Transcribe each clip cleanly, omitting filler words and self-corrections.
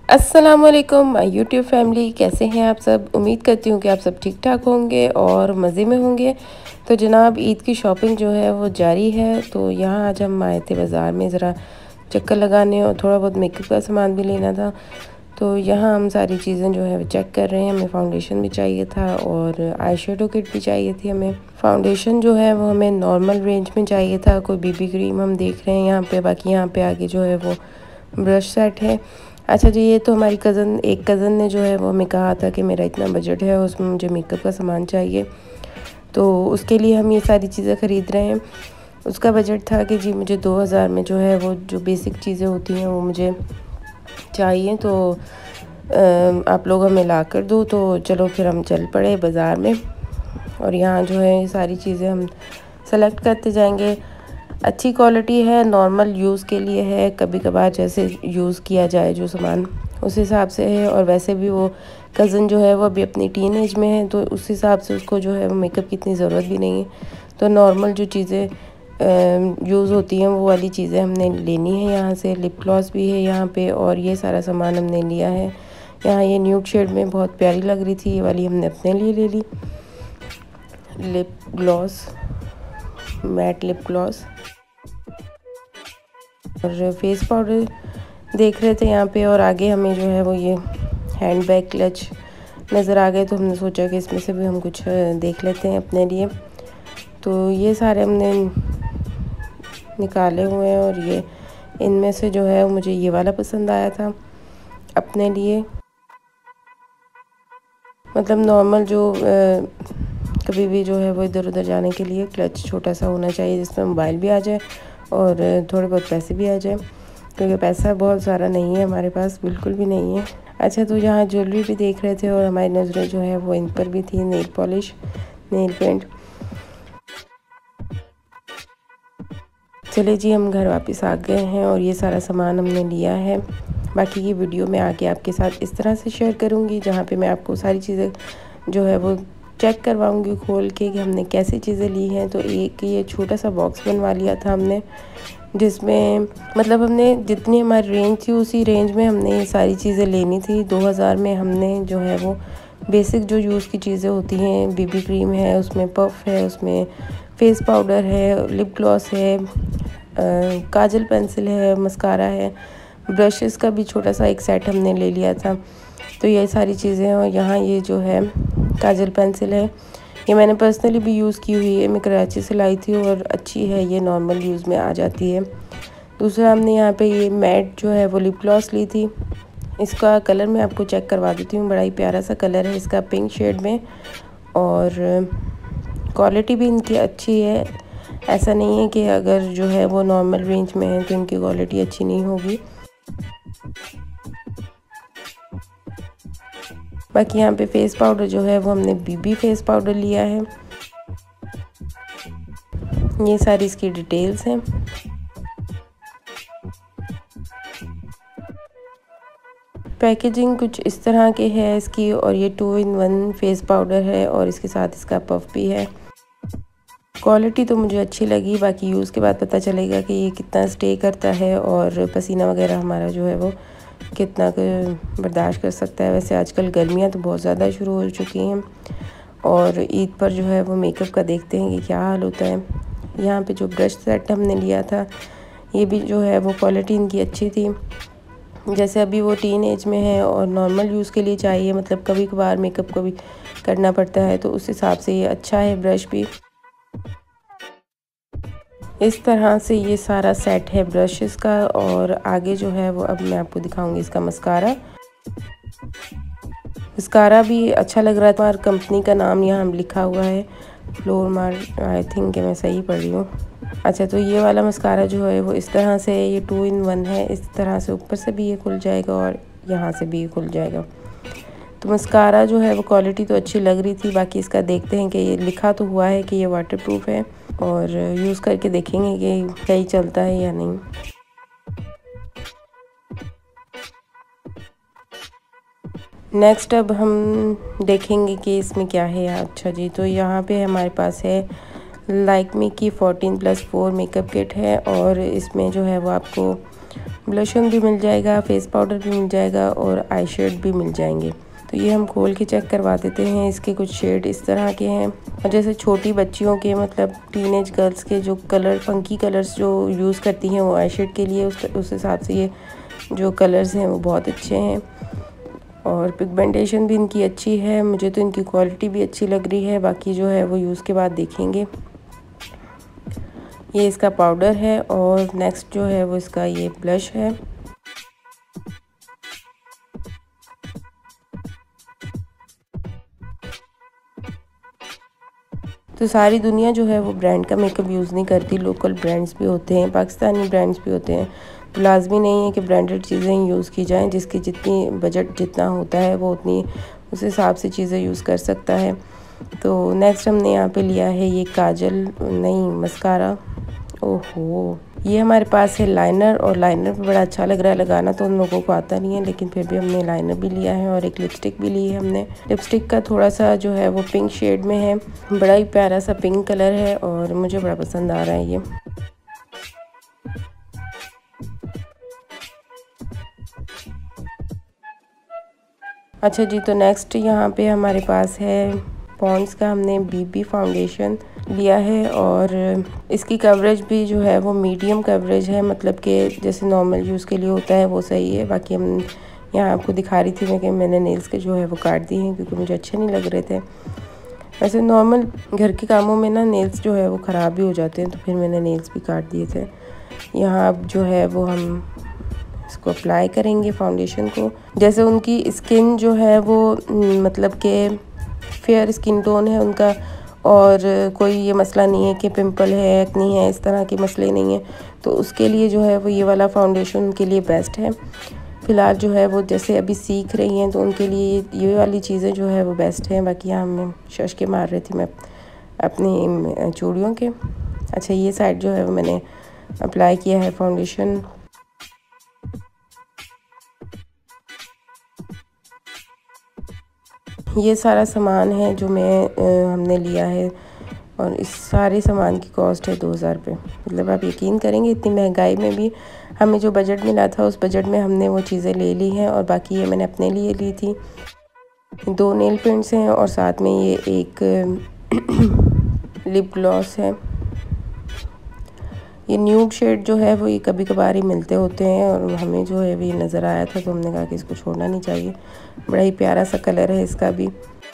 अस्सलामुअलैकुम my YouTube family, कैसे हैं आप सब। उम्मीद करती हूँ कि आप सब ठीक ठाक होंगे और मज़े में होंगे। तो जनाब, ईद की शॉपिंग जो है वो जारी है। तो यहाँ आज हम आए थे बाज़ार में ज़रा चक्कर लगाने और थोड़ा बहुत मेकअप का सामान भी लेना था। तो यहाँ हम सारी चीज़ें जो है वो चेक कर रहे हैं। हमें फाउंडेशन भी चाहिए था और आई शेडो किट भी चाहिए थी। हमें फाउंडेशन जो है वो हमें नॉर्मल रेंज में चाहिए था। कोई बीबी क्रीम हम देख रहे हैं यहाँ पे। बाकी यहाँ पे आगे जो है वो ब्रश सेट है। अच्छा जी, ये तो हमारी एक कज़न ने जो है वो हमें कहा था कि मेरा इतना बजट है, उसमें मुझे मेकअप का सामान चाहिए, तो उसके लिए हम ये सारी चीज़ें ख़रीद रहे हैं। उसका बजट था कि जी मुझे 2000 में जो है वो जो बेसिक चीज़ें होती हैं वो मुझे चाहिए, तो आप लोग हमें ला कर दो। तो चलो फिर हम चल पड़े बाज़ार में और यहाँ जो है ये सारी चीज़ें हम सेलेक्ट करते जाएंगे। अच्छी क्वालिटी है, नॉर्मल यूज़ के लिए है, कभी कभार जैसे यूज़ किया जाए जो सामान उस हिसाब से है। और वैसे भी वो कज़न जो है वो अभी अपनी टीन एज में है, तो उस हिसाब से उसको जो है वो मेकअप की इतनी ज़रूरत भी नहीं है। तो नॉर्मल जो चीज़ें यूज़ होती हैं वो वाली चीज़ें हमने लेनी है यहाँ से। लिप ग्लॉस भी है यहाँ पे और ये सारा सामान हमने लिया है। यहाँ ये न्यूड शेड में बहुत प्यारी लग रही थी, ये वाली हमने अपने लिए ले ली। Lip gloss, matte lip gloss और फेस पाउडर देख रहे थे यहाँ पे। और आगे हमें जो है वो ये हैंड बैग क्लच नज़र आ गए, तो हमने सोचा कि इसमें से भी हम कुछ देख लेते हैं अपने लिए। तो ये सारे हमने निकाले हुए हैं और ये इनमें से जो है मुझे ये वाला पसंद आया था अपने लिए। मतलब नॉर्मल जो कभी भी जो है वो इधर उधर जाने के लिए क्लच छोटा सा होना चाहिए जिसमें मोबाइल भी आ जाए और थोड़े बहुत पैसे भी आ जाए, क्योंकि पैसा बहुत सारा नहीं है हमारे पास, बिल्कुल भी नहीं है। अच्छा, तो यहाँ ज्वेलरी भी देख रहे थे और हमारी नज़रें जो है वो इन पर भी थी। Nail polish, nail paint. चले जी, हम घर वापस आ गए हैं और ये सारा सामान हमने लिया है। बाकी की वीडियो में आके आपके साथ इस तरह से शेयर करूँगी, जहाँ पे मैं आपको सारी चीज़ें जो है वो चेक करवाऊँगी खोल के कि हमने कैसी चीज़ें ली हैं। तो एक ये छोटा सा बॉक्स बनवा लिया था हमने, जिसमें मतलब हमने जितनी हमारी रेंज थी उसी रेंज में हमने ये सारी चीज़ें लेनी थी। 2000 में हमने जो है वो बेसिक जो यूज़ की चीज़ें होती हैं, बीबी क्रीम है, उसमें पफ है, उसमें फेस पाउडर है, लिप ग्लॉस है, काजल पेंसिल है, मस्कारा है, ब्रशेस का भी छोटा सा एक सेट हमने ले लिया था। तो ये सारी चीज़ें। और यहाँ ये जो है काजल पेंसिल है, ये मैंने पर्सनली भी यूज़ की हुई है, मैं कराची से लाई थी और अच्छी है, ये नॉर्मल यूज़ में आ जाती है। दूसरा हमने यहाँ पे ये मैट जो है वो लिप ग्लॉस ली थी। इसका कलर मैं आपको चेक करवा देती हूँ, बड़ा ही प्यारा सा कलर है इसका, पिंक शेड में। और क्वालिटी भी इनकी अच्छी है, ऐसा नहीं है कि अगर जो है वो नॉर्मल रेंज में है तो इनकी क्वालिटी अच्छी नहीं होगी। बाकी यहाँ पे फेस पाउडर जो है वो हमने बीबी फेस पाउडर लिया है। ये सारी इसकी डिटेल्स हैं। पैकेजिंग कुछ इस तरह के है इसकी, और ये 2-in-1 फेस पाउडर है और इसके साथ इसका पफ भी है। क्वालिटी तो मुझे अच्छी लगी, बाकी यूज़ के बाद पता चलेगा कि ये कितना स्टे करता है और पसीना वगैरह हमारा जो है वो कितना बर्दाश्त कर सकता है। वैसे आजकल गर्मियाँ तो बहुत ज़्यादा शुरू हो चुकी हैं और ईद पर जो है वो मेकअप का देखते हैं कि क्या हाल होता है। यहाँ पे जो ब्रश सेट हमने लिया था, ये भी जो है वो क्वालिटी इनकी अच्छी थी। जैसे अभी वो टीन एज में है और नॉर्मल यूज़ के लिए चाहिए, मतलब कभी कभार मेकअप को भी करना पड़ता है, तो उस हिसाब से ये अच्छा है ब्रश भी। इस तरह से ये सारा सेट है ब्रशेस का। और आगे जो है वो अब मैं आपको दिखाऊंगी इसका मस्कारा। मस्कारा भी अच्छा लग रहा था और कंपनी का नाम यहाँ लिखा हुआ है फ्लोरमार, आई थिंक कि मैं सही पढ़ रही हूँ। अच्छा, तो ये वाला मस्कारा जो है वो इस तरह से, ये 2-in-1 है। इस तरह से ऊपर से भी ये खुल जाएगा और यहाँ से भी ये खुल जाएगा। तो मस्कारा जो है वो क्वालिटी तो अच्छी लग रही थी। बाकी इसका देखते हैं कि ये लिखा तो हुआ है कि ये वाटरप्रूफ है, और यूज़ करके देखेंगे कि सही चलता है या नहीं। नेक्स्ट अब हम देखेंगे कि इसमें क्या है। अच्छा जी, तो यहाँ पे हमारे पास है लाइकमी की 14+4 मेकअप किट है और इसमें जो है वो आपको ब्लशन भी मिल जाएगा, फेस पाउडर भी मिल जाएगा और आई शेड भी मिल जाएंगे। तो ये हम खोल के चेक करवा देते हैं। इसके कुछ शेड इस तरह के हैं और जैसे छोटी बच्चियों के मतलब टीनेज गर्ल्स के जो कलर फंकी कलर्स जो यूज़ करती हैं वो आई शेड के लिए, उस हिसाब से ये जो कलर्स हैं वो बहुत अच्छे हैं और पिगमेंटेशन भी इनकी अच्छी है। मुझे तो इनकी क्वालिटी भी अच्छी लग रही है, बाकी जो है वो यूज़ के बाद देखेंगे। ये इसका पाउडर है और नेक्स्ट जो है वो इसका ये ब्लश है। तो सारी दुनिया जो है वो ब्रांड का मेकअप यूज़ नहीं करती, लोकल ब्रांड्स भी होते हैं, पाकिस्तानी ब्रांड्स भी होते हैं। तो लाजमी नहीं है कि ब्रांडेड चीज़ें यूज़ की जाएं, जिसकी जितनी बजट जितना होता है वो उतनी उस हिसाब से चीज़ें यूज़ कर सकता है। तो नेक्स्ट हमने यहाँ पे लिया है ये काजल नहीं मस्कारा। ओहो, ये हमारे पास है लाइनर और लाइनर भी बड़ा अच्छा लग रहा है लगाना, तो उन लोगों को आता नहीं है, लेकिन फिर भी हमने लाइनर भी लिया है और एक लिपस्टिक भी ली है हमने। लिपस्टिक का थोड़ा सा जो है वो पिंक शेड में है, बड़ा ही प्यारा सा पिंक कलर है और मुझे बड़ा पसंद आ रहा है ये। अच्छा जी, तो नेक्स्ट यहाँ पे हमारे पास है पॉन्ड्स का हमने बीबी फाउंडेशन लिया है और इसकी कवरेज भी जो है वो मीडियम कवरेज है, मतलब कि जैसे नॉर्मल यूज़ के लिए होता है वो सही है। बाकी हम यहाँ आपको दिखा रही थी मैं कि मैंने नेल्स के जो है वो काट दिए हैं क्योंकि मुझे अच्छे नहीं लग रहे थे। वैसे नॉर्मल घर के कामों में ना नेल्स जो है वो ख़राब भी हो जाते हैं, तो फिर मैंने नेल्स भी काट दिए थे। यहाँ अब जो है वो हम इसको अप्लाई करेंगे फाउंडेशन को। जैसे उनकी स्किन जो है वो मतलब कि फेयर स्किन टोन है उनका और कोई ये मसला नहीं है कि पिंपल है, एक्नी है, इस तरह के मसले नहीं हैं, तो उसके लिए जो है वो ये वाला फाउंडेशन उनके लिए बेस्ट है। फ़िलहाल जो है वो जैसे अभी सीख रही हैं तो उनके लिए ये वाली चीज़ें जो है वो बेस्ट हैं। बाकी यहाँ मैं शशके मार रही थी मैं अपनी चूड़ियों के। अच्छा, ये साइड जो है वो मैंने अप्लाई किया है फाउंडेशन। ये सारा सामान है जो हमने लिया है और इस सारे सामान की कॉस्ट है 2000 रुपये। मतलब आप यकीन करेंगे इतनी महंगाई में भी हमें जो बजट मिला था उस बजट में हमने वो चीज़ें ले ली हैं। और बाकी ये मैंने अपने लिए ली थी। 2 नेल पेंट्स हैं और साथ में ये एक लिप ग्लॉस है। ये न्यूड शेड जो है वो ये कभी कभार ही मिलते होते हैं और हमें जो है ये नज़र आया था तो हमने कहा कि इसको छोड़ना नहीं चाहिए। बड़ा ही प्यारा सा कलर है इसका भी।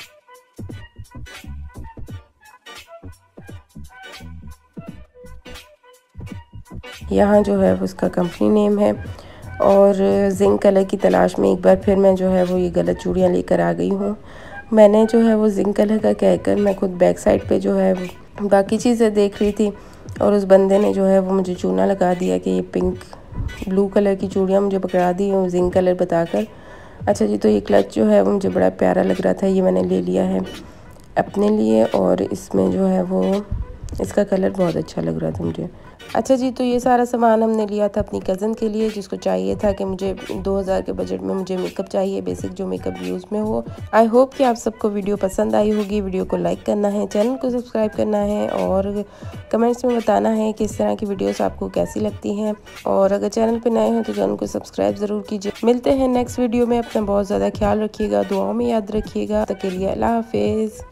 यहाँ जो है वो उसका कंपनी नेम है और जिंक कलर की तलाश में एक बार फिर मैं जो है वो ये गलत चूड़ियाँ लेकर आ गई हूँ। मैंने जो है वो जिंक कलर का कहकर मैं खुद बैक साइड पे जो है बाकी चीज़ें देख रही थी और उस बंदे ने जो है वो मुझे चूना लगा दिया कि ये पिंक ब्लू कलर की चूड़ियाँ मुझे पकड़ा दी और जिंक कलर बताकर। अच्छा जी, तो ये क्लच जो है वो मुझे बड़ा प्यारा लग रहा था, ये मैंने ले लिया है अपने लिए और इसमें जो है वो इसका कलर बहुत अच्छा लग रहा था मुझे। अच्छा जी, तो ये सारा सामान हमने लिया था अपनी कज़न के लिए जिसको चाहिए था कि मुझे 2000 के बजट में मुझे मेकअप चाहिए, बेसिक जो मेकअप यूज़ में हो। आई होप कि आप सबको वीडियो पसंद आई होगी। वीडियो को लाइक करना है, चैनल को सब्सक्राइब करना है और कमेंट्स में बताना है कि इस तरह की वीडियोस आपको कैसी लगती हैं। और अगर चैनल पर नए हैं तो चैनल को सब्सक्राइब ज़रूर कीजिए। मिलते हैं नेक्स्ट वीडियो में। अपना बहुत ज़्यादा ख्याल रखिएगा, दुआओं में याद रखिएगा। तब के लिए अल्लाह हाफिज़।